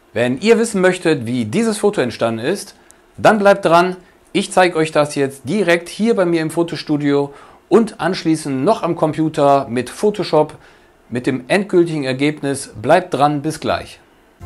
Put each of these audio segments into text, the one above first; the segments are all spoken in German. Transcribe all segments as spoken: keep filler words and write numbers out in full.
Wenn ihr wissen möchtet, wie dieses Foto entstanden ist, dann bleibt dran. Ich zeige euch das jetzt direkt hier bei mir im Fotostudio und anschließend noch am Computer mit Photoshop mit dem endgültigen Ergebnis. Bleibt dran, bis gleich.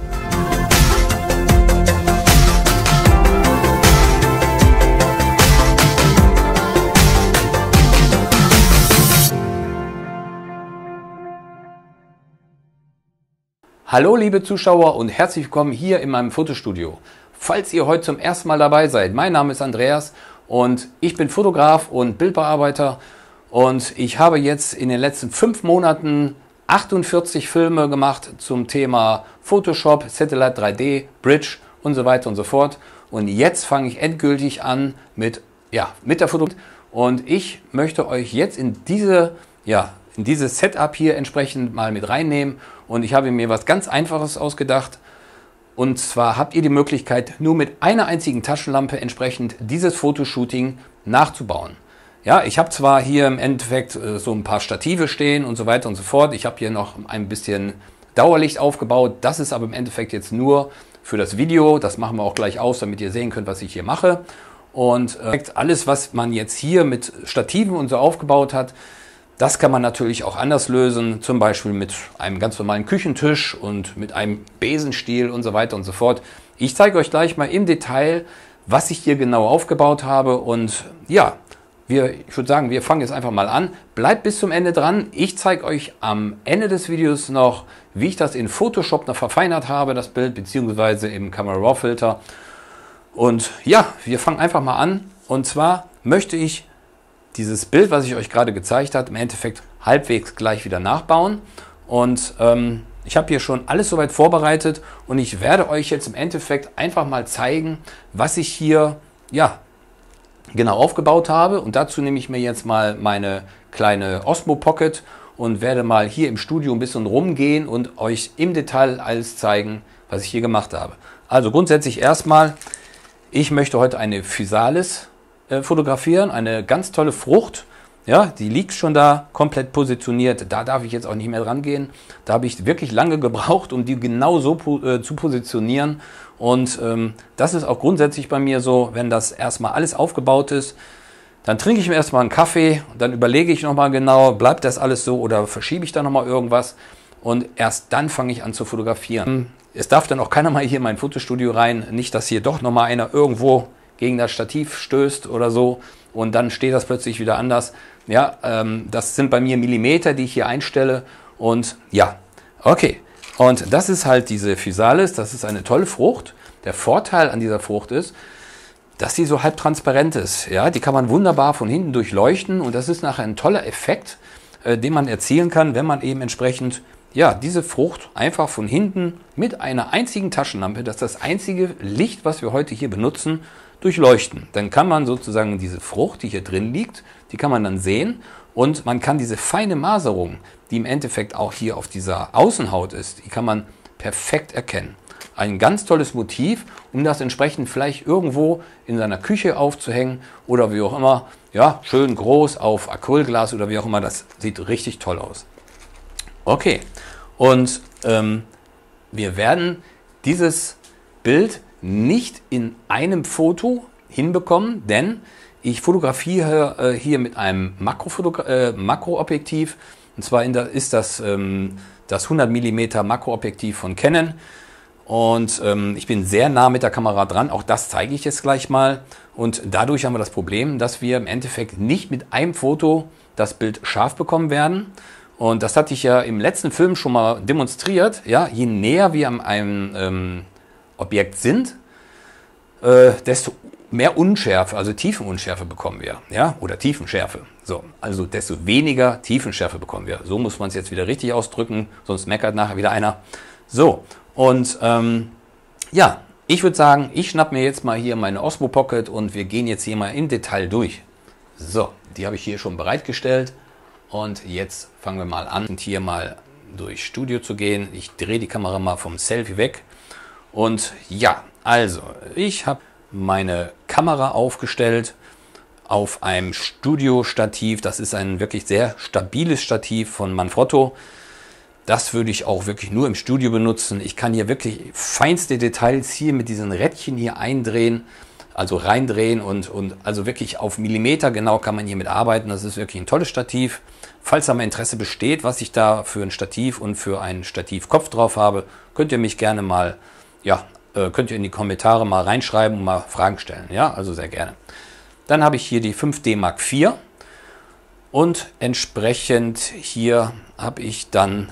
Hallo liebe Zuschauer und herzlich willkommen hier in meinem Fotostudio. Falls ihr heute zum ersten Mal dabei seid, mein Name ist Andreas und ich bin Fotograf und Bildbearbeiter und ich habe jetzt in den letzten fünf Monaten achtundvierzig Filme gemacht zum Thema Photoshop, Satellite drei D, Bridge und so weiter und so fort. Und jetzt fange ich endgültig an mit, ja, mit der Fotografie und ich möchte euch jetzt in diese, ja, in dieses Setup hier entsprechend mal mit reinnehmen. Und ich habe mir was ganz Einfaches ausgedacht. Und zwar habt ihr die Möglichkeit, nur mit einer einzigen Taschenlampe entsprechend dieses Fotoshooting nachzubauen. Ja, ich habe zwar hier im Endeffekt so ein paar Stative stehen und so weiter und so fort. Ich habe hier noch ein bisschen Dauerlicht aufgebaut. Das ist aber im Endeffekt jetzt nur für das Video. Das machen wir auch gleich aus, damit ihr sehen könnt, was ich hier mache. Und äh, alles, was man jetzt hier mit Stativen und so aufgebaut hat, das kann man natürlich auch anders lösen, zum Beispiel mit einem ganz normalen Küchentisch und mit einem Besenstiel und so weiter und so fort. Ich zeige euch gleich mal im Detail, was ich hier genau aufgebaut habe und ja, wir, ich würde sagen, wir fangen jetzt einfach mal an. Bleibt bis zum Ende dran. Ich zeige euch am Ende des Videos noch, wie ich das in Photoshop noch verfeinert habe, das Bild, beziehungsweise im Camera Raw Filter. Und ja, wir fangen einfach mal an. Und zwar möchte ich dieses Bild, was ich euch gerade gezeigt habe, im Endeffekt halbwegs gleich wieder nachbauen. Und ähm, ich habe hier schon alles soweit vorbereitet und ich werde euch jetzt im Endeffekt einfach mal zeigen, was ich hier ja genau aufgebaut habe. Und dazu nehme ich mir jetzt mal meine kleine Osmo Pocket und werde mal hier im Studio ein bisschen rumgehen und euch im Detail alles zeigen, was ich hier gemacht habe. Also grundsätzlich erstmal, ich möchte heute eine Physalis fotografieren, eine ganz tolle Frucht, ja, die liegt schon da komplett positioniert, da darf ich jetzt auch nicht mehr dran gehen, da habe ich wirklich lange gebraucht, um die genau so äh, zu positionieren und ähm, das ist auch grundsätzlich bei mir so, wenn das erstmal alles aufgebaut ist, dann trinke ich mir erstmal einen Kaffee, dann überlege ich nochmal genau, bleibt das alles so oder verschiebe ich da nochmal irgendwas und erst dann fange ich an zu fotografieren. Es darf dann auch keiner mal hier in mein Fotostudio rein, nicht, dass hier doch nochmal einer irgendwo gegen das Stativ stößt oder so und dann steht das plötzlich wieder anders. Ja, ähm, das sind bei mir Millimeter, die ich hier einstelle und ja, okay. Und das ist halt diese Physalis, das ist eine tolle Frucht. Der Vorteil an dieser Frucht ist, dass sie so halb transparent ist. Ja, die kann man wunderbar von hinten durchleuchten und das ist nachher ein toller Effekt, äh, den man erzielen kann, wenn man eben entsprechend ja, diese Frucht einfach von hinten mit einer einzigen Taschenlampe, das ist das einzige Licht, was wir heute hier benutzen, durchleuchten. Dann kann man sozusagen diese Frucht, die hier drin liegt, die kann man dann sehen und man kann diese feine Maserung, die im Endeffekt auch hier auf dieser Außenhaut ist, die kann man perfekt erkennen. Ein ganz tolles Motiv, um das entsprechend vielleicht irgendwo in seiner Küche aufzuhängen oder wie auch immer, ja, schön groß auf Acrylglas oder wie auch immer, das sieht richtig toll aus. Okay, und ähm, wir werden dieses Bild nicht in einem Foto hinbekommen, denn ich fotografiere äh, hier mit einem Makrofotogra äh, Makroobjektiv. Und zwar in der, ist das ähm, das hundert Millimeter Makroobjektiv von Canon. Und ähm, ich bin sehr nah mit der Kamera dran, auch das zeige ich jetzt gleich mal. Und dadurch haben wir das Problem, dass wir im Endeffekt nicht mit einem Foto das Bild scharf bekommen werden. Und das hatte ich ja im letzten Film schon mal demonstriert. Ja, je näher wir an einem ähm, Objekt sind, äh, desto mehr Unschärfe, also Tiefenunschärfe bekommen wir, ja, oder Tiefenschärfe. So, also desto weniger Tiefenschärfe bekommen wir. So muss man es jetzt wieder richtig ausdrücken, sonst meckert nachher wieder einer. So, und ähm, ja, ich würde sagen, ich schnapp mir jetzt mal hier meine Osmo Pocket und wir gehen jetzt hier mal im Detail durch. So, die habe ich hier schon bereitgestellt und jetzt fangen wir mal an, hier mal durch Studio zu gehen. Ich drehe die Kamera mal vom Selfie weg. Und ja, also ich habe meine Kamera aufgestellt auf einem Studio-Stativ. Das ist ein wirklich sehr stabiles Stativ von Manfrotto. Das würde ich auch wirklich nur im Studio benutzen. Ich kann hier wirklich feinste Details hier mit diesen Rädchen hier eindrehen, also reindrehen und, und also wirklich auf Millimeter genau kann man hiermit arbeiten. Das ist wirklich ein tolles Stativ. Falls da mal Interesse besteht, was ich da für ein Stativ und für einen Stativkopf drauf habe, könnt ihr mich gerne mal, ja, äh, könnt ihr in die Kommentare mal reinschreiben und mal Fragen stellen. Ja, also sehr gerne. Dann habe ich hier die fünf D Mark vier und entsprechend hier habe ich dann,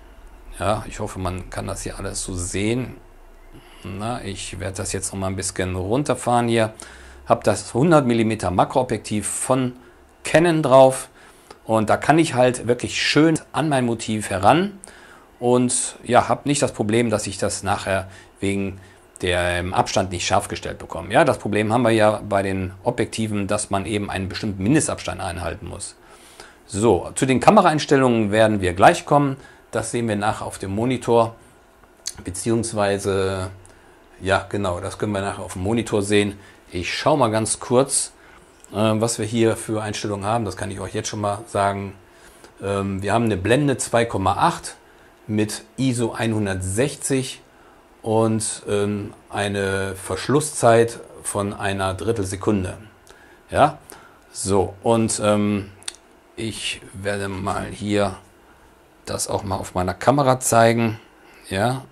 ja, ich hoffe, man kann das hier alles so sehen. Na, ich werde das jetzt noch mal ein bisschen runterfahren hier. Habe das hundert Millimeter Makroobjektiv von Canon drauf und da kann ich halt wirklich schön an mein Motiv heran und ja, habe nicht das Problem, dass ich das nachher wegen dem Abstand nicht scharf gestellt bekomme. Ja, das Problem haben wir ja bei den Objektiven, dass man eben einen bestimmten Mindestabstand einhalten muss. So, zu den Kameraeinstellungen werden wir gleich kommen. Das sehen wir nachher auf dem Monitor, beziehungsweise, ja genau, das können wir nachher auf dem Monitor sehen. Ich schaue mal ganz kurz, äh, was wir hier für Einstellungen haben. Das kann ich euch jetzt schon mal sagen. Ähm, wir haben eine Blende zwei Komma acht mit I S O hundertsechzig und ähm, eine Verschlusszeit von einer Drittelsekunde. Ja, so, und ähm, ich werde mal hier das auch mal auf meiner Kamera zeigen. Ja,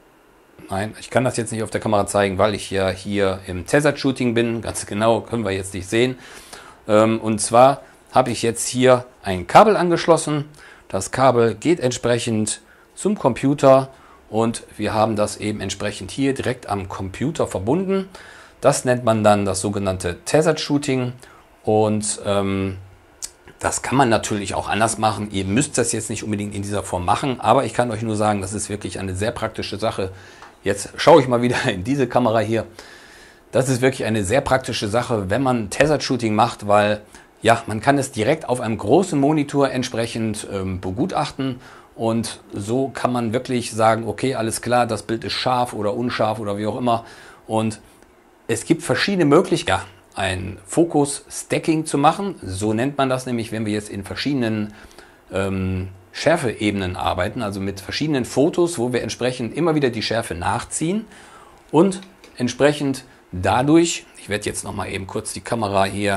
nein, ich kann das jetzt nicht auf der Kamera zeigen, weil ich ja hier im Tessat-Shooting bin. Ganz genau können wir jetzt nicht sehen. Ähm, und zwar habe ich jetzt hier ein Kabel angeschlossen. Das Kabel geht entsprechend zum Computer und wir haben das eben entsprechend hier direkt am Computer verbunden. Das nennt man dann das sogenannte Tessat-Shooting und ähm, das kann man natürlich auch anders machen. Ihr müsst das jetzt nicht unbedingt in dieser Form machen, aber ich kann euch nur sagen, das ist wirklich eine sehr praktische Sache. Jetzt schaue ich mal wieder in diese Kamera hier. Das ist wirklich eine sehr praktische Sache, wenn man Tessat-Shooting macht, weil ja, man kann es direkt auf einem großen Monitor entsprechend ähm, begutachten und so kann man wirklich sagen, okay, alles klar, das Bild ist scharf oder unscharf oder wie auch immer. Und es gibt verschiedene Möglichkeiten, ein Fokus-Stacking zu machen. So nennt man das nämlich, wenn wir jetzt in verschiedenen ähm, Schärfeebenen arbeiten, also mit verschiedenen Fotos, wo wir entsprechend immer wieder die Schärfe nachziehen und entsprechend dadurch, ich werde jetzt noch mal eben kurz die Kamera hier,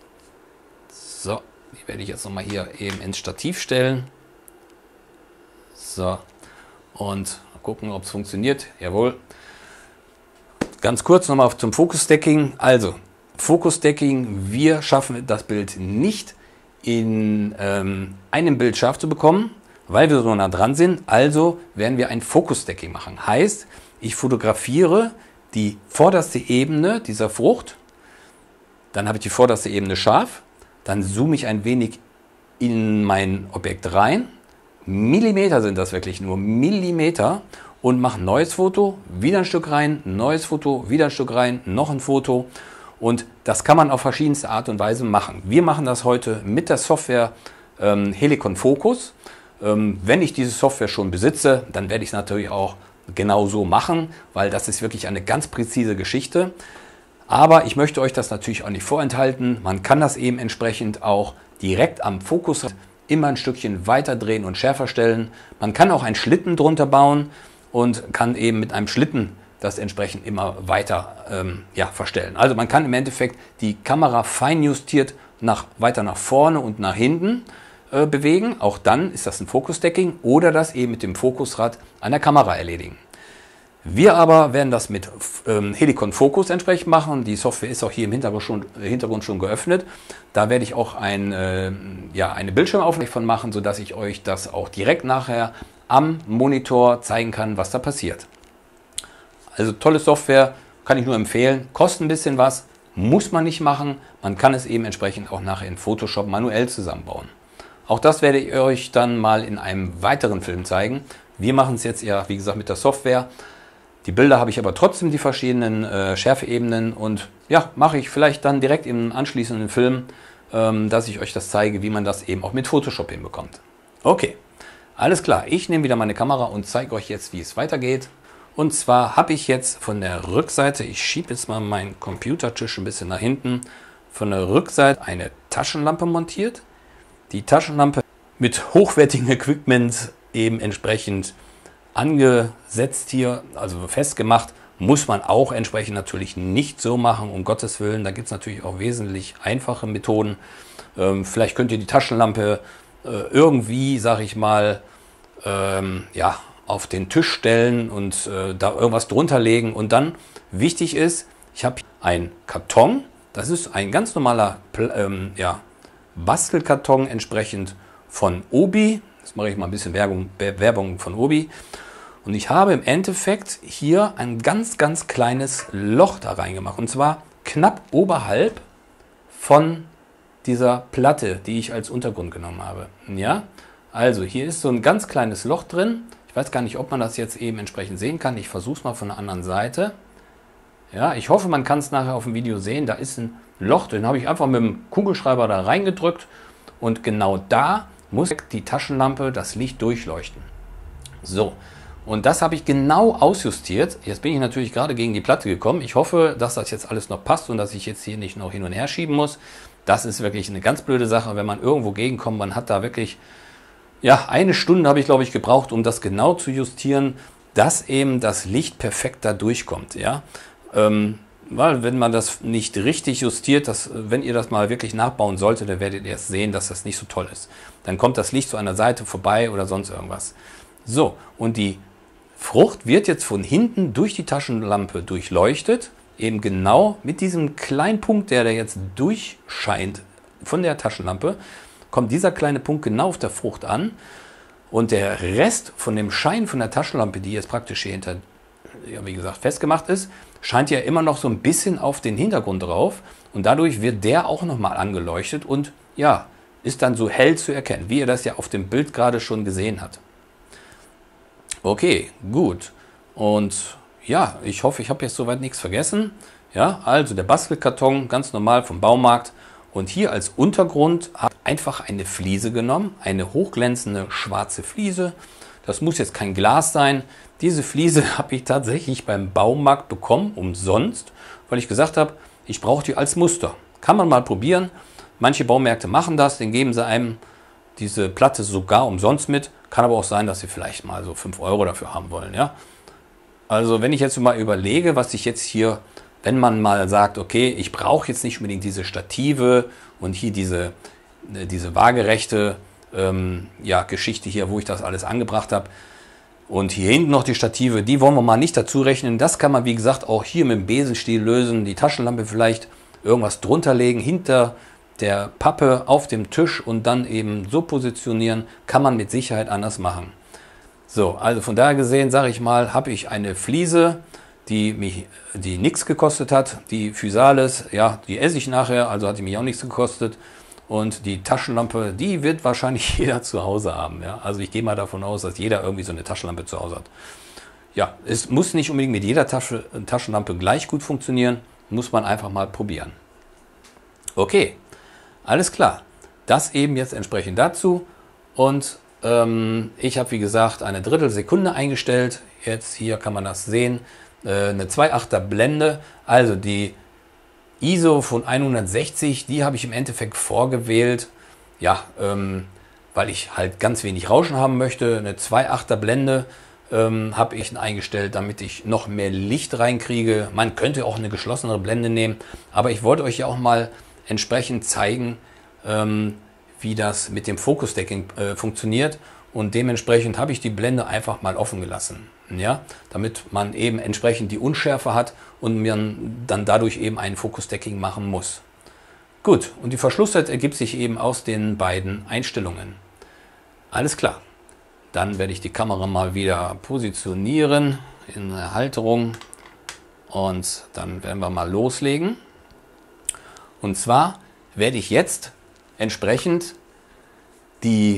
so, die werde ich jetzt noch mal hier eben ins Stativ stellen. So, und mal gucken, ob es funktioniert. Jawohl. Ganz kurz nochmal zum Fokus-Stacking. Also, Fokus-Stacking, wir schaffen das Bild nicht in ähm, einem Bild scharf zu bekommen, weil wir so nah dran sind. Also werden wir ein Fokus-Stacking machen. Heißt, ich fotografiere die vorderste Ebene dieser Frucht, dann habe ich die vorderste Ebene scharf, dann zoome ich ein wenig in mein Objekt rein. Millimeter sind das wirklich, nur Millimeter, und mache ein neues Foto, wieder ein Stück rein, neues Foto, wieder ein Stück rein, noch ein Foto. Und das kann man auf verschiedenste Art und Weise machen. Wir machen das heute mit der Software ähm, Helicon Focus. Ähm, wenn ich diese Software schon besitze, dann werde ich es natürlich auch genau so machen, weil das ist wirklich eine ganz präzise Geschichte. Aber ich möchte euch das natürlich auch nicht vorenthalten. Man kann das eben entsprechend auch direkt am Fokus immer ein Stückchen weiter drehen und schärfer stellen. Man kann auch einen Schlitten drunter bauen und kann eben mit einem Schlitten das entsprechend immer weiter ähm, ja, verstellen. Also man kann im Endeffekt die Kamera fein justiert nach, weiter nach vorne und nach hinten äh, bewegen. Auch dann ist das ein Fokus-Stacking oder das eben mit dem Fokusrad an der Kamera erledigen. Wir aber werden das mit ähm, Helicon Focus entsprechend machen. Die Software ist auch hier im Hintergrund schon, äh, Hintergrund schon geöffnet. Da werde ich auch ein, äh, ja, eine Bildschirmaufnahme von machen, sodass ich euch das auch direkt nachher am Monitor zeigen kann, was da passiert. Also tolle Software, kann ich nur empfehlen. Kostet ein bisschen was, muss man nicht machen. Man kann es eben entsprechend auch nachher in Photoshop manuell zusammenbauen. Auch das werde ich euch dann mal in einem weiteren Film zeigen. Wir machen es jetzt ja, wie gesagt, mit der Software. Die Bilder habe ich aber trotzdem die verschiedenen äh, Schärfeebenen und ja, mache ich vielleicht dann direkt im anschließenden Film, ähm, dass ich euch das zeige, wie man das eben auch mit Photoshop hinbekommt. Okay, alles klar. Ich nehme wieder meine Kamera und zeige euch jetzt, wie es weitergeht. Und zwar habe ich jetzt von der Rückseite, ich schiebe jetzt mal meinen Computertisch ein bisschen nach hinten, von der Rückseite eine Taschenlampe montiert. Die Taschenlampe mit hochwertigem Equipment eben entsprechend angesetzt hier, also festgemacht. Muss man auch entsprechend natürlich nicht so machen, um Gottes Willen. Da gibt es natürlich auch wesentlich einfache Methoden. Ähm, vielleicht könnt ihr die Taschenlampe äh, irgendwie, sag ich mal, ähm, ja, auf den Tisch stellen und äh, da irgendwas drunter legen. Und dann, wichtig ist, ich habe einen Karton. Das ist ein ganz normaler ähm, ja, Bastelkarton entsprechend von Obi. Jetzt mache ich mal ein bisschen Werbung, Werbung von Obi. Und ich habe im Endeffekt hier ein ganz, ganz kleines Loch da reingemacht. Und zwar knapp oberhalb von dieser Platte, die ich als Untergrund genommen habe. Ja, also hier ist so ein ganz kleines Loch drin. Ich weiß gar nicht, ob man das jetzt eben entsprechend sehen kann. Ich versuche es mal von der anderen Seite. Ja, ich hoffe, man kann es nachher auf dem Video sehen. Da ist ein Loch drin. Habe ich einfach mit dem Kugelschreiber da reingedrückt. Und genau da muss die Taschenlampe das Licht durchleuchten. So. Und das habe ich genau ausjustiert. Jetzt bin ich natürlich gerade gegen die Platte gekommen. Ich hoffe, dass das jetzt alles noch passt und dass ich jetzt hier nicht noch hin und her schieben muss. Das ist wirklich eine ganz blöde Sache, wenn man irgendwo gegenkommt. Man hat da wirklich, ja, eine Stunde habe ich, glaube ich, gebraucht, um das genau zu justieren, dass eben das Licht perfekt da durchkommt. Ja? Ähm, weil wenn man das nicht richtig justiert, dass, wenn ihr das mal wirklich nachbauen solltet, dann werdet ihr erst sehen, dass das nicht so toll ist. Dann kommt das Licht zu einer Seite vorbei oder sonst irgendwas. So, und die Frucht wird jetzt von hinten durch die Taschenlampe durchleuchtet, eben genau mit diesem kleinen Punkt, der da jetzt durchscheint von der Taschenlampe, kommt dieser kleine Punkt genau auf der Frucht an und der Rest von dem Schein von der Taschenlampe, die jetzt praktisch hier hinter, ja, wie gesagt, festgemacht ist, scheint ja immer noch so ein bisschen auf den Hintergrund drauf und dadurch wird der auch nochmal angeleuchtet und ja, ist dann so hell zu erkennen, wie ihr das ja auf dem Bild gerade schon gesehen habt. Okay, gut. Und ja, ich hoffe, ich habe jetzt soweit nichts vergessen. Ja, also der Bastelkarton, ganz normal vom Baumarkt. Und hier als Untergrund habe ich einfach eine Fliese genommen, eine hochglänzende schwarze Fliese. Das muss jetzt kein Glas sein. Diese Fliese habe ich tatsächlich beim Baumarkt bekommen, umsonst, weil ich gesagt habe, ich brauche die als Muster. Kann man mal probieren. Manche Baumärkte machen das, den geben sie einem diese Platte sogar umsonst mit. Kann aber auch sein, dass sie vielleicht mal so fünf Euro dafür haben wollen. Ja? Also wenn ich jetzt mal überlege, was ich jetzt hier, wenn man mal sagt, okay, ich brauche jetzt nicht unbedingt diese Stative und hier diese, diese waagerechte ähm, ja, Geschichte hier, wo ich das alles angebracht habe. Und hier hinten noch die Stative, die wollen wir mal nicht dazu rechnen. Das kann man, wie gesagt, auch hier mit dem Besenstiel lösen. Die Taschenlampe vielleicht irgendwas drunter legen, hinter der Pappe auf dem Tisch und dann eben so positionieren, kann man mit Sicherheit anders machen. So, also von daher gesehen, sage ich mal, habe ich eine Fliese, die mich, die nichts gekostet hat. Die Physalis, ja, die esse ich nachher, also hat die mich auch nichts gekostet. Und die Taschenlampe, die wird wahrscheinlich jeder zu Hause haben. Ja? Also ich gehe mal davon aus, dass jeder irgendwie so eine Taschenlampe zu Hause hat. Ja, es muss nicht unbedingt mit jeder Tasche, Taschenlampe gleich gut funktionieren, muss man einfach mal probieren. Okay. Alles klar, das eben jetzt entsprechend dazu und ähm, ich habe wie gesagt eine Drittelsekunde eingestellt, jetzt hier kann man das sehen, äh, eine zwei Komma achter Blende, also die I S O von hundertsechzig, die habe ich im Endeffekt vorgewählt, ja, ähm, weil ich halt ganz wenig Rauschen haben möchte, eine zwei Komma achter Blende ähm, habe ich eingestellt, damit ich noch mehr Licht reinkriege. Man könnte auch eine geschlossenere Blende nehmen, aber ich wollte euch ja auch mal entsprechend zeigen, ähm, wie das mit dem Focus-Stacking äh, funktioniert und dementsprechend habe ich die Blende einfach mal offen gelassen, ja, damit man eben entsprechend die Unschärfe hat und man dann dadurch eben ein Focus-Stacking machen muss. Gut, und die Verschlusszeit ergibt sich eben aus den beiden Einstellungen. Alles klar, dann werde ich die Kamera mal wieder positionieren in der Halterung und dann werden wir mal loslegen. Und zwar werde ich jetzt entsprechend die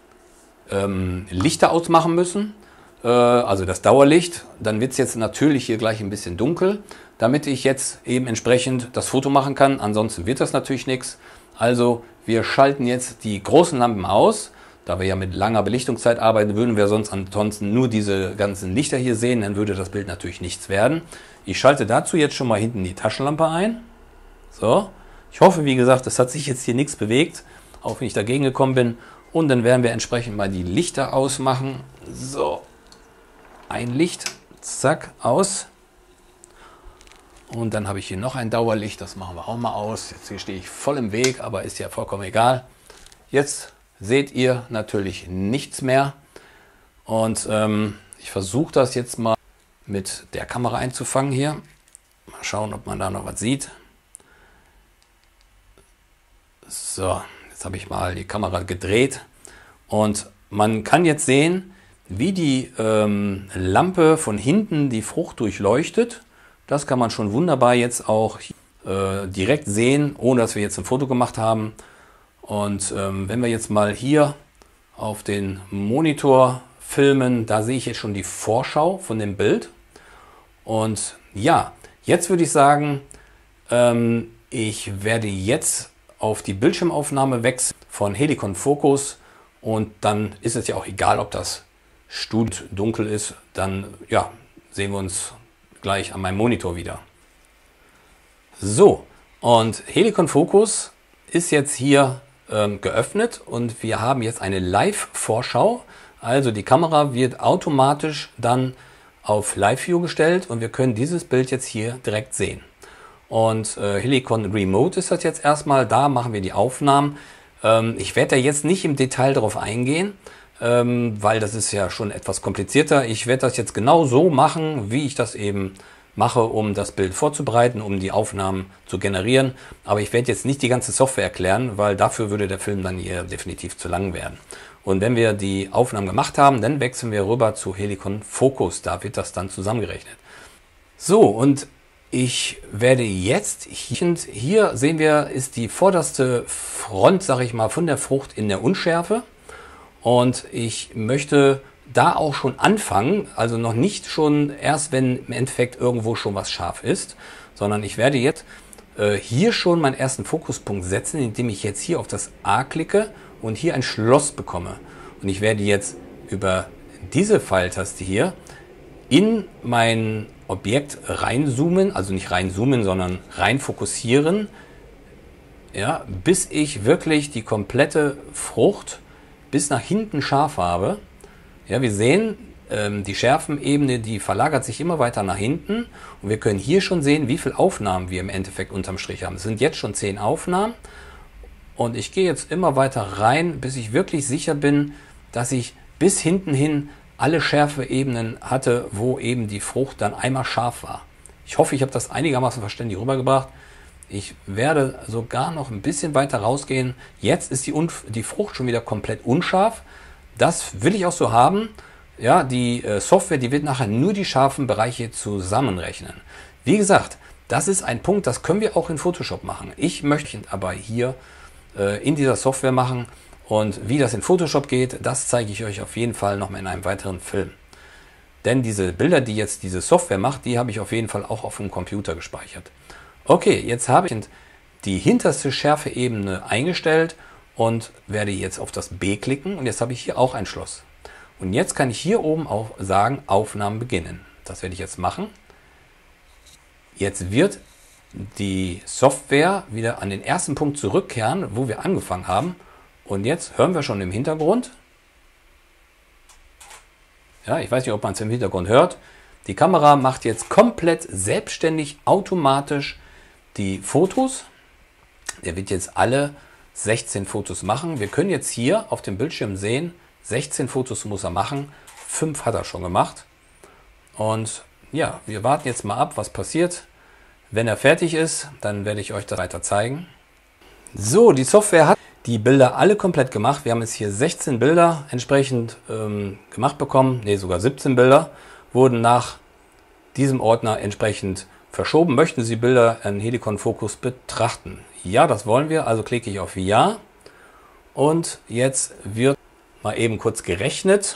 ähm, Lichter ausmachen müssen, äh, also das Dauerlicht. Dann wird es jetzt natürlich hier gleich ein bisschen dunkel, damit ich jetzt eben entsprechend das Foto machen kann. Ansonsten wird das natürlich nichts. Also wir schalten jetzt die großen Lampen aus. Da wir ja mit langer Belichtungszeit arbeiten, würden wir sonst ansonsten nur diese ganzen Lichter hier sehen. Dann würde das Bild natürlich nichts werden. Ich schalte dazu jetzt schon mal hinten die Taschenlampe ein. So. Ich hoffe, wie gesagt, es hat sich jetzt hier nichts bewegt, auch wenn ich dagegen gekommen bin. Und dann werden wir entsprechend mal die Lichter ausmachen. So, ein Licht, zack, aus. Und dann habe ich hier noch ein Dauerlicht, das machen wir auch mal aus. Jetzt hier stehe ich voll im Weg, aber ist ja vollkommen egal. Jetzt seht ihr natürlich nichts mehr. Und ähm, ich versuche das jetzt mal mit der Kamera einzufangen hier. Mal schauen, ob man da noch was sieht. So, jetzt habe ich mal die Kamera gedreht. Und man kann jetzt sehen, wie die ähm, Lampe von hinten die Frucht durchleuchtet. Das kann man schon wunderbar jetzt auch äh, direkt sehen, ohne dass wir jetzt ein Foto gemacht haben. Und ähm, wenn wir jetzt mal hier auf den Monitor filmen, da sehe ich jetzt schon die Vorschau von dem Bild. Und ja, jetzt würde ich sagen, ähm, ich werde jetzt auf die Bildschirmaufnahme wechseln von Helicon Focus. Und dann ist es ja auch egal, ob das Studio dunkel ist. Dann ja, sehen wir uns gleich an meinem Monitor wieder. So, und Helicon Focus ist jetzt hier ähm, geöffnet und wir haben jetzt eine Live-Vorschau. Also die Kamera wird automatisch dann auf Live-View gestellt und wir können dieses Bild jetzt hier direkt sehen. Und äh, Helicon Remote ist das jetzt erstmal, da machen wir die Aufnahmen. Ähm, ich werde da jetzt nicht im Detail darauf eingehen, ähm, weil das ist ja schon etwas komplizierter. Ich werde das jetzt genau so machen, wie ich das eben mache, um das Bild vorzubereiten, um die Aufnahmen zu generieren. Aber ich werde jetzt nicht die ganze Software erklären, weil dafür würde der Film dann hier definitiv zu lang werden. Und wenn wir die Aufnahmen gemacht haben, dann wechseln wir rüber zu Helicon Focus. Da wird das dann zusammengerechnet. So, und ich werde jetzt, hier sehen wir, ist die vorderste Front, sage ich mal, von der Frucht in der Unschärfe. Und ich möchte da auch schon anfangen, also noch nicht schon erst, wenn im Endeffekt irgendwo schon was scharf ist, sondern ich werde jetzt äh, hier schon meinen ersten Fokuspunkt setzen, indem ich jetzt hier auf das A klicke und hier ein Schloss bekomme. Und ich werde jetzt über diese Pfeiltaste hier in mein Objekt reinzoomen, also nicht reinzoomen, sondern rein fokussieren, ja, bis ich wirklich die komplette Frucht bis nach hinten scharf habe. Ja, wir sehen, ähm, die Schärfenebene, die verlagert sich immer weiter nach hinten und wir können hier schon sehen, wie viele Aufnahmen wir im Endeffekt unterm Strich haben. Es sind jetzt schon zehn Aufnahmen und ich gehe jetzt immer weiter rein, bis ich wirklich sicher bin, dass ich bis hinten hin alle Schärfeebenen hatte, wo eben die Frucht dann einmal scharf war. Ich hoffe, ich habe das einigermaßen verständlich rübergebracht. Ich werde sogar noch ein bisschen weiter rausgehen. Jetzt ist die, Unf die Frucht schon wieder komplett unscharf. Das will ich auch so haben. Ja, die äh, Software, die wird nachher nur die scharfen Bereiche zusammenrechnen. Wie gesagt, das ist ein Punkt, das können wir auch in Photoshop machen. Ich möchte aber hier äh, in dieser Software machen. Und wie das in Photoshop geht, das zeige ich euch auf jeden Fall noch mal in einem weiteren Film. Denn diese Bilder, die jetzt diese Software macht, die habe ich auf jeden Fall auch auf dem Computer gespeichert. Okay, jetzt habe ich die hinterste Schärfeebene eingestellt und werde jetzt auf das B klicken und jetzt habe ich hier auch ein Schloss. Und jetzt kann ich hier oben auch sagen, Aufnahmen beginnen. Das werde ich jetzt machen. Jetzt wird die Software wieder an den ersten Punkt zurückkehren, wo wir angefangen haben. Und jetzt hören wir schon im Hintergrund. Ja, ich weiß nicht, ob man es im Hintergrund hört. Die Kamera macht jetzt komplett selbstständig, automatisch die Fotos. Der wird jetzt alle sechzehn Fotos machen. Wir können jetzt hier auf dem Bildschirm sehen, sechzehn Fotos muss er machen, fünf hat er schon gemacht. Und ja, wir warten jetzt mal ab, was passiert. Wenn er fertig ist, dann werde ich euch das weiter zeigen. So, die Software hat die Bilder alle komplett gemacht. Wir haben jetzt hier sechzehn Bilder entsprechend ähm, gemacht bekommen. Ne, sogar siebzehn Bilder wurden nach diesem Ordner entsprechend verschoben. Möchten Sie Bilder in Helicon Focus betrachten? Ja, das wollen wir. Also klicke ich auf Ja. Und jetzt wird mal eben kurz gerechnet.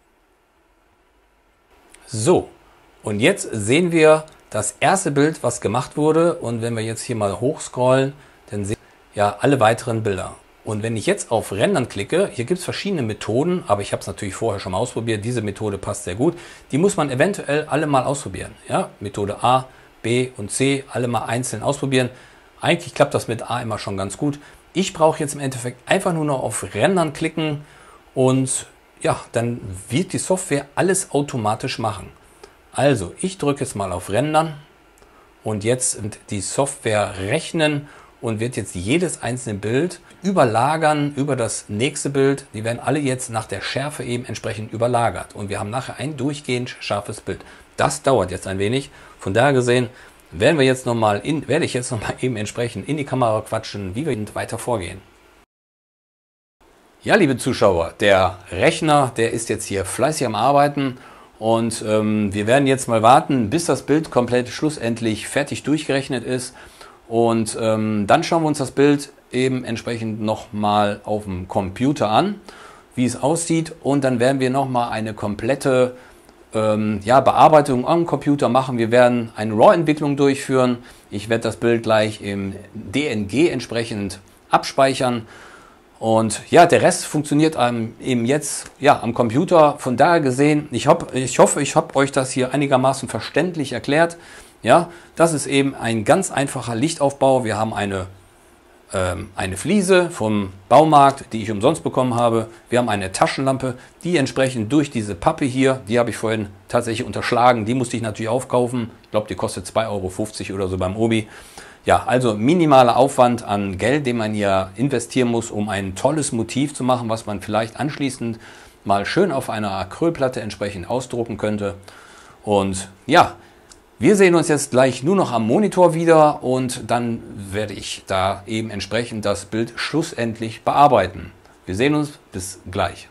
So, und jetzt sehen wir das erste Bild, was gemacht wurde. Und wenn wir jetzt hier mal hochscrollen, dann sehen wir ja alle weiteren Bilder. Und wenn ich jetzt auf Rendern klicke, hier gibt es verschiedene Methoden, aber ich habe es natürlich vorher schon mal ausprobiert. Diese Methode passt sehr gut. Die muss man eventuell alle mal ausprobieren. Ja? Methode A, B und C, alle mal einzeln ausprobieren. Eigentlich klappt das mit A immer schon ganz gut. Ich brauche jetzt im Endeffekt einfach nur noch auf Rendern klicken und ja, dann wird die Software alles automatisch machen. Also ich drücke jetzt mal auf Rendern und jetzt die Software rechnen und wird jetzt jedes einzelne Bild überlagern über das nächste Bild. Die werden alle jetzt nach der Schärfe eben entsprechend überlagert und wir haben nachher ein durchgehend scharfes Bild. Das dauert jetzt ein wenig. Von daher gesehen werden wir jetzt noch mal in, werde ich jetzt noch mal eben entsprechend in die Kamera quatschen, wie wir weiter vorgehen. Ja, liebe Zuschauer, der Rechner, der ist jetzt hier fleißig am Arbeiten und ähm, wir werden jetzt mal warten, bis das Bild komplett schlussendlich fertig durchgerechnet ist. Und ähm, dann schauen wir uns das Bild eben entsprechend nochmal auf dem Computer an, wie es aussieht. Und dann werden wir nochmal eine komplette ähm, ja, Bearbeitung am Computer machen. Wir werden eine RAW-Entwicklung durchführen. Ich werde das Bild gleich im D N G entsprechend abspeichern. Und ja, der Rest funktioniert ähm, eben jetzt ja, am Computer. Von daher gesehen, ich, hab, ich hoffe, ich habe euch das hier einigermaßen verständlich erklärt. Ja, das ist eben ein ganz einfacher Lichtaufbau. Wir haben eine, ähm, eine Fliese vom Baumarkt, die ich umsonst bekommen habe. Wir haben eine Taschenlampe, die entsprechend durch diese Pappe hier, die habe ich vorhin tatsächlich unterschlagen, die musste ich natürlich aufkaufen. Ich glaube, die kostet zwei Euro fünfzig oder so beim Obi. Ja, also minimaler Aufwand an Geld, den man hier investieren muss, um ein tolles Motiv zu machen, was man vielleicht anschließend mal schön auf einer Acrylplatte entsprechend ausdrucken könnte. Und ja, wir sehen uns jetzt gleich nur noch am Monitor wieder und dann werde ich da eben entsprechend das Bild schlussendlich bearbeiten. Wir sehen uns, bis gleich.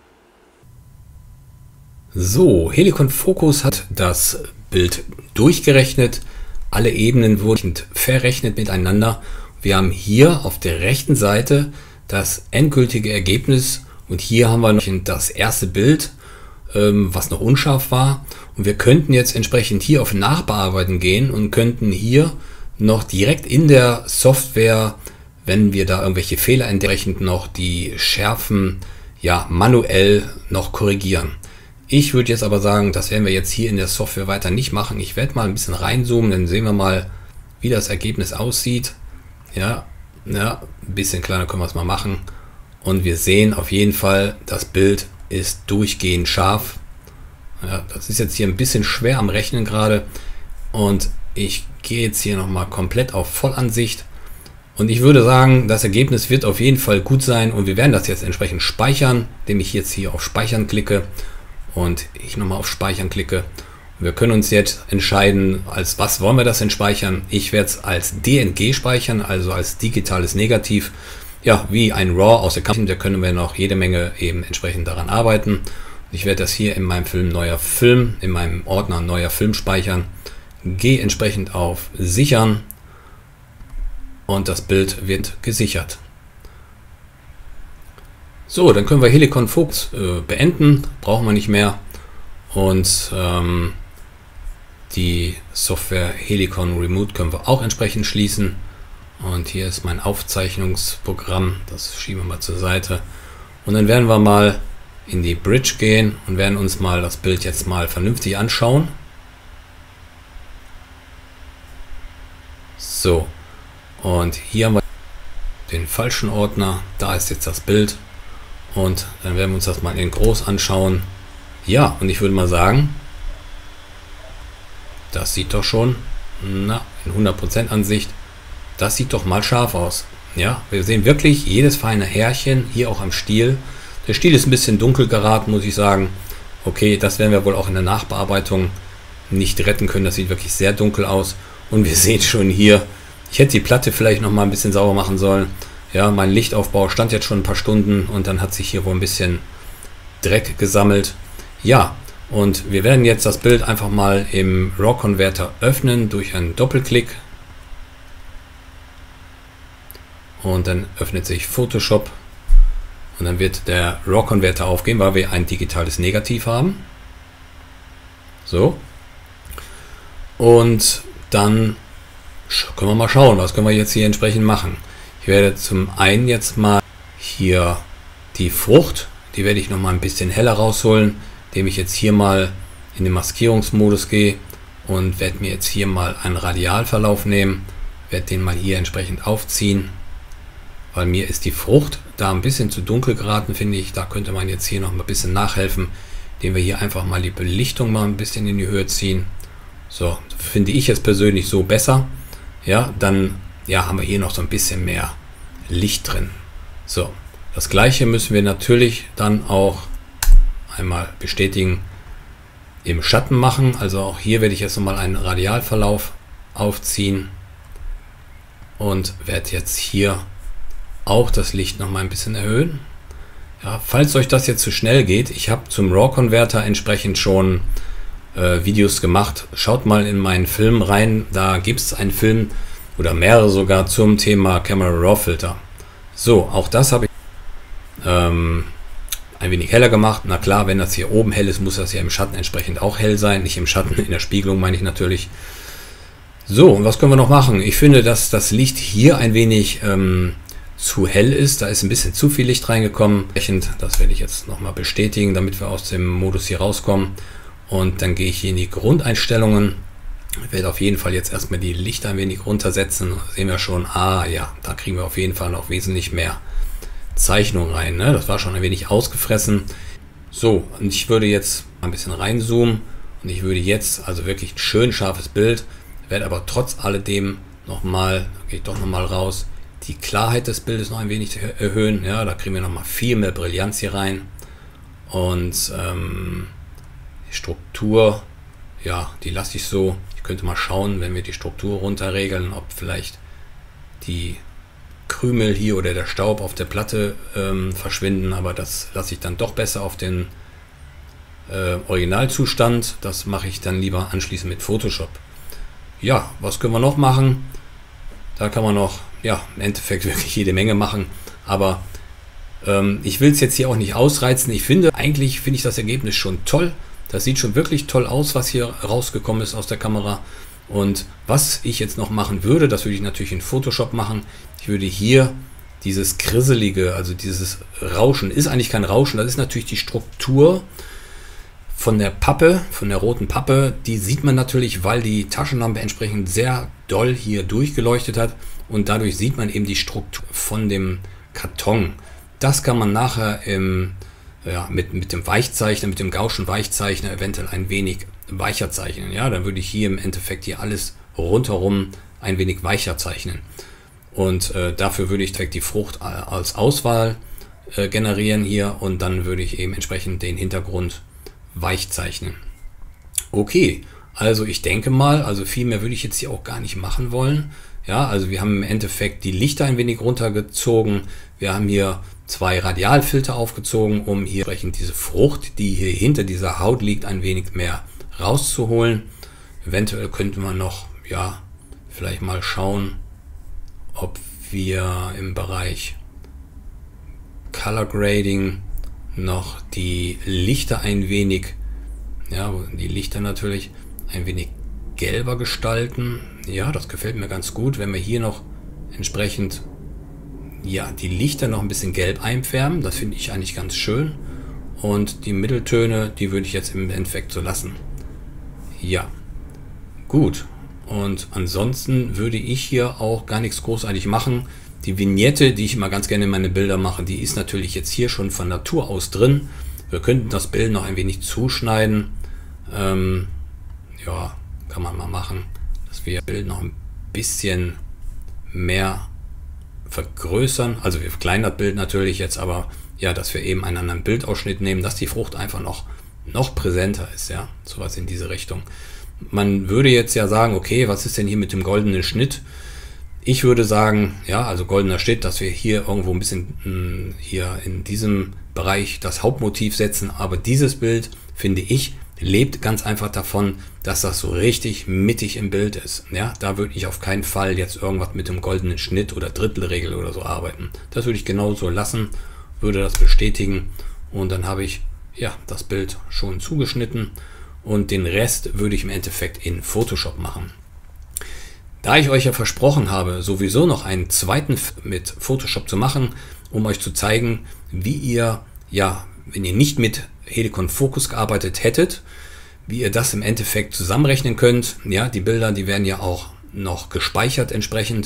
So, Helicon Focus hat das Bild durchgerechnet. Alle Ebenen wurden verrechnet miteinander. Wir haben hier auf der rechten Seite das endgültige Ergebnis und hier haben wir noch das erste Bild, was noch unscharf war. Und wir könnten jetzt entsprechend hier auf Nachbearbeiten gehen und könnten hier noch direkt in der Software, wenn wir da irgendwelche Fehler entsprechend noch die Schärfen ja manuell noch korrigieren. Ich würde jetzt aber sagen, das werden wir jetzt hier in der Software weiter nicht machen. Ich werde mal ein bisschen reinzoomen, dann sehen wir mal, wie das Ergebnis aussieht. Ja, ja, ein bisschen kleiner können wir es mal machen. Und wir sehen auf jeden Fall, das Bild ist durchgehend scharf. Ja, das ist jetzt hier ein bisschen schwer am Rechnen gerade und ich gehe jetzt hier nochmal komplett auf Vollansicht und ich würde sagen, das Ergebnis wird auf jeden Fall gut sein und wir werden das jetzt entsprechend speichern, indem ich jetzt hier auf Speichern klicke und ich nochmal auf Speichern klicke. Und wir können uns jetzt entscheiden, als was wollen wir das denn speichern. Ich werde es als D N G speichern, also als digitales Negativ, ja, wie ein RAW aus der Kamera. Da können wir noch jede Menge eben entsprechend daran arbeiten. Ich werde das hier in meinem Film neuer Film, in meinem Ordner neuer Film speichern, gehe entsprechend auf Sichern und das Bild wird gesichert. So, dann können wir Helicon Focus äh, beenden, brauchen wir nicht mehr und ähm, die Software Helicon Remote können wir auch entsprechend schließen und hier ist mein Aufzeichnungsprogramm, das schieben wir mal zur Seite und dann werden wir mal in die Bridge gehen und werden uns mal das Bild jetzt mal vernünftig anschauen. So, und hier haben wir den falschen Ordner, da ist jetzt das Bild und dann werden wir uns das mal in groß anschauen. Ja, und ich würde mal sagen, das sieht doch schon, na, in hundert Prozent Ansicht, das sieht doch mal scharf aus. Ja, wir sehen wirklich jedes feine Härchen hier auch am Stiel. Der Stiel ist ein bisschen dunkel geraten, muss ich sagen. Okay, das werden wir wohl auch in der Nachbearbeitung nicht retten können. Das sieht wirklich sehr dunkel aus. Und wir sehen schon hier, ich hätte die Platte vielleicht noch mal ein bisschen sauber machen sollen. Ja, mein Lichtaufbau stand jetzt schon ein paar Stunden und dann hat sich hier wohl ein bisschen Dreck gesammelt. Ja, und wir werden jetzt das Bild einfach mal im RAW-Converter öffnen durch einen Doppelklick. Und dann öffnet sich Photoshop. Und dann wird der RAW-Converter aufgehen, weil wir ein digitales Negativ haben. So. Und dann können wir mal schauen, was können wir jetzt hier entsprechend machen. Ich werde zum einen jetzt mal hier die Frucht, die werde ich noch mal ein bisschen heller rausholen, indem ich jetzt hier mal in den Maskierungsmodus gehe und werde mir jetzt hier mal einen Radialverlauf nehmen, werde den mal hier entsprechend aufziehen. weil mir ist die Frucht da ein bisschen zu dunkel geraten, finde ich. Da könnte man jetzt hier noch mal ein bisschen nachhelfen, indem wir hier einfach mal die Belichtung mal ein bisschen in die Höhe ziehen. So, finde ich jetzt persönlich so besser. Ja, dann ja, haben wir hier noch so ein bisschen mehr Licht drin. So, das gleiche müssen wir natürlich dann auch einmal bestätigen im Schatten machen. Also auch hier werde ich jetzt nochmal einen Radialverlauf aufziehen und werde jetzt hier auch das Licht noch mal ein bisschen erhöhen. Ja, falls euch das jetzt zu schnell geht, ich habe zum RAW-Converter entsprechend schon äh, Videos gemacht. Schaut mal in meinen Film rein, da gibt es einen Film oder mehrere sogar zum Thema Camera Raw Filter. So, auch das habe ich ähm, ein wenig heller gemacht. Na klar, wenn das hier oben hell ist, muss das ja im Schatten entsprechend auch hell sein. Nicht im Schatten, in der Spiegelung meine ich natürlich. So, und was können wir noch machen? Ich finde, dass das Licht hier ein wenig ähm, zu hell ist. Da ist ein bisschen zu viel Licht reingekommen. Das werde ich jetzt nochmal bestätigen, damit wir aus dem Modus hier rauskommen. Und dann gehe ich hier in die Grundeinstellungen. Ich werde auf jeden Fall jetzt erstmal die Lichter ein wenig runtersetzen. Da sehen wir schon, ah ja, da kriegen wir auf jeden Fall noch wesentlich mehr Zeichnung rein. Ne? Das war schon ein wenig ausgefressen. So, und ich würde jetzt ein bisschen reinzoomen. Und ich würde jetzt, also wirklich ein schön scharfes Bild, werde aber trotz alledem nochmal, gehe ich doch nochmal raus, die Klarheit des Bildes noch ein wenig erhöhen. Ja, da kriegen wir nochmal viel mehr Brillanz hier rein. Und ähm, die Struktur, ja, die lasse ich so. Ich könnte mal schauen, wenn wir die Struktur runterregeln, ob vielleicht die Krümel hier oder der Staub auf der Platte ähm, verschwinden. Aber das lasse ich dann doch besser auf den äh, Originalzustand. Das mache ich dann lieber anschließend mit Photoshop. Ja, was können wir noch machen? Da kann man noch, ja, im Endeffekt wirklich jede Menge machen, aber ähm, ich will es jetzt hier auch nicht ausreizen. Ich finde, eigentlich finde ich das Ergebnis schon toll. Das sieht schon wirklich toll aus, was hier rausgekommen ist aus der Kamera. Und was ich jetzt noch machen würde, das würde ich natürlich in Photoshop machen. Ich würde hier dieses Krisselige, also dieses Rauschen, ist eigentlich kein Rauschen, das ist natürlich die Struktur von der Pappe, von der roten Pappe. Die sieht man natürlich, weil die Taschenlampe entsprechend sehr doll hier durchgeleuchtet hat. Und dadurch sieht man eben die Struktur von dem Karton. Das kann man nachher im, ja, mit, mit dem Weichzeichner, mit dem Gaußschen Weichzeichner eventuell ein wenig weicher zeichnen. Ja, dann würde ich hier im Endeffekt hier alles rundherum ein wenig weicher zeichnen. Und äh, dafür würde ich direkt die Frucht als Auswahl äh, generieren hier und dann würde ich eben entsprechend den Hintergrund weich zeichnen. Okay, also ich denke mal, also viel mehr würde ich jetzt hier auch gar nicht machen wollen. Ja, also wir haben im Endeffekt die Lichter ein wenig runtergezogen. Wir haben hier zwei Radialfilter aufgezogen, um hier entsprechend diese Frucht, die hier hinter dieser Haut liegt, ein wenig mehr rauszuholen. Eventuell könnte man noch, ja, vielleicht mal schauen, ob wir im Bereich Color Grading noch die Lichter ein wenig, ja, die Lichter natürlich ein wenig gelber gestalten. Ja, das gefällt mir ganz gut, wenn wir hier noch entsprechend, ja, die Lichter noch ein bisschen gelb einfärben. Das finde ich eigentlich ganz schön. Und die Mitteltöne, die würde ich jetzt im Endeffekt so lassen. Ja, gut. Und ansonsten würde ich hier auch gar nichts großartig machen. Die Vignette, die ich immer ganz gerne in meine Bilder mache, die ist natürlich jetzt hier schon von Natur aus drin. Wir könnten das Bild noch ein wenig zuschneiden. Ähm, ja, kann man mal machen, dass wir das Bild noch ein bisschen mehr vergrößern. Also wir verkleinern das Bild natürlich jetzt, aber ja, dass wir eben einen anderen Bildausschnitt nehmen, dass die Frucht einfach noch, noch präsenter ist. Ja, sowas in diese Richtung. Man würde jetzt ja sagen, okay, was ist denn hier mit dem goldenen Schnitt? Ich würde sagen, ja, also goldener Schnitt, dass wir hier irgendwo ein bisschen mh, hier in diesem Bereich das Hauptmotiv setzen. Aber dieses Bild, finde ich, lebt ganz einfach davon, dass das so richtig mittig im Bild ist. Ja, da würde ich auf keinen Fall jetzt irgendwas mit dem goldenen Schnitt oder Drittelregel oder so arbeiten. Das würde ich genauso lassen, würde das bestätigen und dann habe ich ja das Bild schon zugeschnitten und den Rest würde ich im Endeffekt in Photoshop machen. Da ich euch ja versprochen habe, sowieso noch einen zweiten mit Photoshop zu machen, um euch zu zeigen, wie ihr, ja, wenn ihr nicht mit Helicon Focus gearbeitet hättet, wie ihr das im Endeffekt zusammenrechnen könnt. Ja, die Bilder, die werden ja auch noch gespeichert entsprechend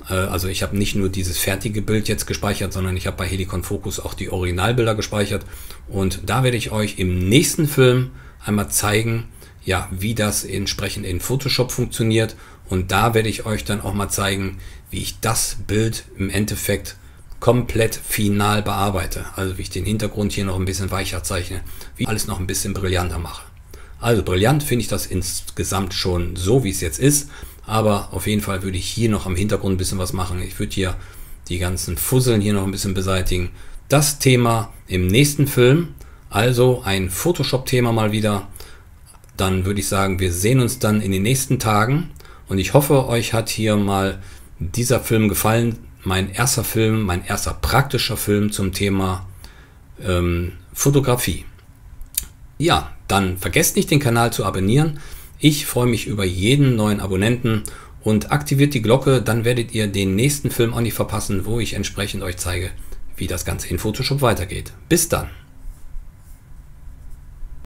Also ich habe nicht nur dieses fertige Bild jetzt gespeichert, sondern ich habe bei Helicon Focus auch die Originalbilder gespeichert. Und da werde ich euch im nächsten Film einmal zeigen, ja, wie das entsprechend in Photoshop funktioniert. Und da werde ich euch dann auch mal zeigen, wie ich das Bild im Endeffekt komplett final bearbeite. Also wie ich den Hintergrund hier noch ein bisschen weicher zeichne, wie ich alles noch ein bisschen brillanter mache. Also brillant finde ich das insgesamt schon so, wie es jetzt ist. Aber auf jeden Fall würde ich hier noch am Hintergrund ein bisschen was machen. Ich würde hier die ganzen Fusseln hier noch ein bisschen beseitigen. Das Thema im nächsten Film, also ein Photoshop-Thema mal wieder. Dann würde ich sagen, wir sehen uns dann in den nächsten Tagen. Und ich hoffe, euch hat hier mal dieser Film gefallen. Mein erster Film, mein erster praktischer Film zum Thema ähm, Fotografie. Ja, dann vergesst nicht, den Kanal zu abonnieren. Ich freue mich über jeden neuen Abonnenten und aktiviert die Glocke, dann werdet ihr den nächsten Film auch nicht verpassen, wo ich entsprechend euch zeige, wie das Ganze in Photoshop weitergeht. Bis dann!